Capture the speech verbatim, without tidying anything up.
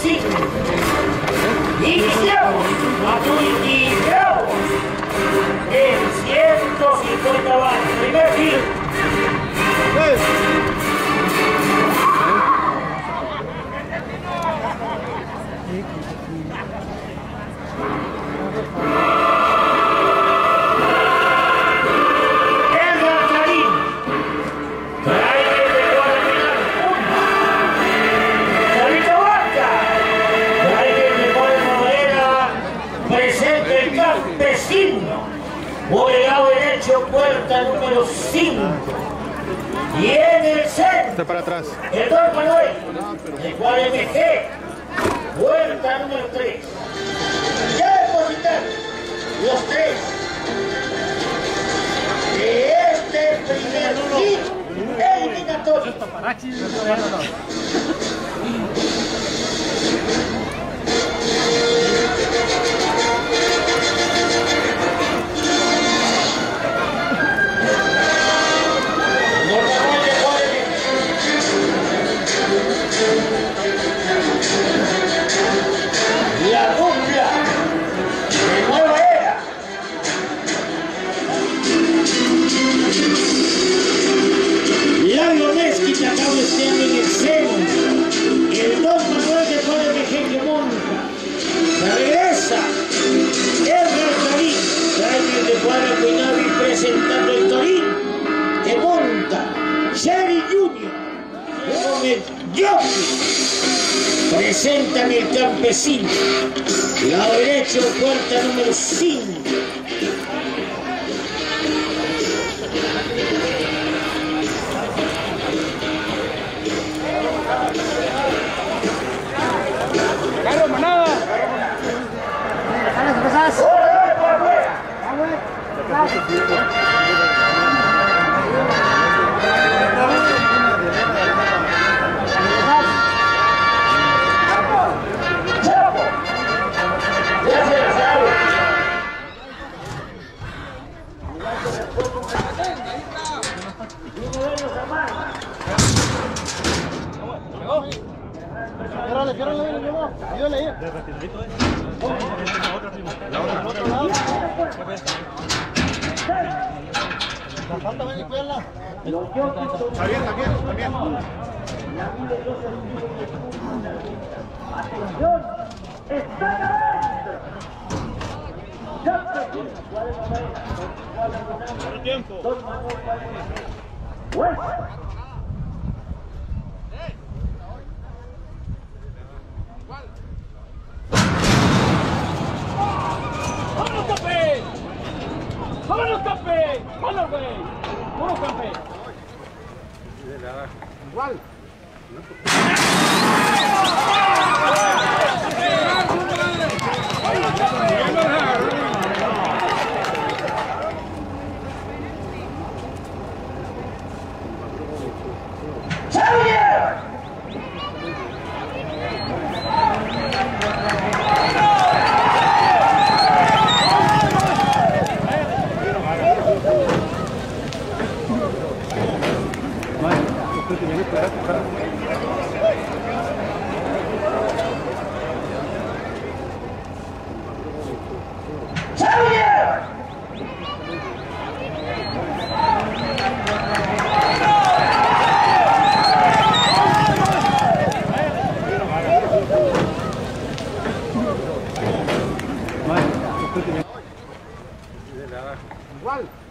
cinco. Iniciamos a multigrado en ciento cincuenta watts. Primer giro. Por el lado derecho, puerta número cinco. Y en el centro, está para atrás. El Don Manuel, el cual M G, puerta número tres. Ya depositan los tres de este primer hit eliminatorio. La dupla de nueva era. Lario Mezquita acaba de estar en el centro. El Don Manuel de Juan M G que monta. La regresa. Edgar Tarín. Trainer de Juan Cuinavi presentando el Torín. Que monta. Jerry Junior Con el Jockey. Presentan el Campesino. Lado derecho, puerta número cinco. ¡Carlos, manada! Ciérrale, ciérrale, ayúdale ahí. La falta, ven y cuídala. Está bien, está bien, está bien. Atención, está ganando. Otro tiempo. ¡Vámonos, campe! ¡Vámonos, campe! ¡Vámonos, güey! ¡Vámonos, campe! Igual. Igual.